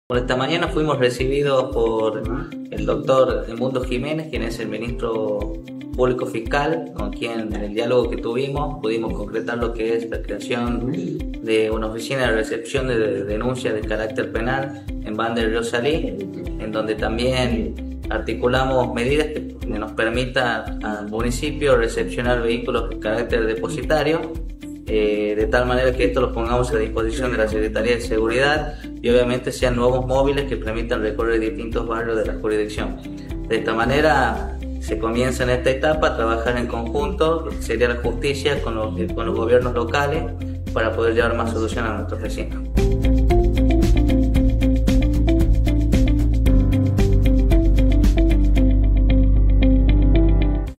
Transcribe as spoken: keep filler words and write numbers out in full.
Por esta mañana fuimos recibidos por el doctor Edmundo Jiménez, quien es el ministro público fiscal, con quien en el diálogo que tuvimos pudimos concretar lo que es la creación de una oficina de recepción de denuncias de carácter penal en Banda del Río Salí, en donde también articulamos medidas que nos permitan al municipio recepcionar vehículos de carácter depositario, Eh, de tal manera que esto lo pongamos a disposición de la Secretaría de Seguridad y obviamente sean nuevos móviles que permitan recorrer distintos barrios de la jurisdicción. De esta manera se comienza en esta etapa a trabajar en conjunto, lo que sería la justicia con los, con los gobiernos locales, para poder llevar más solución a nuestros vecinos.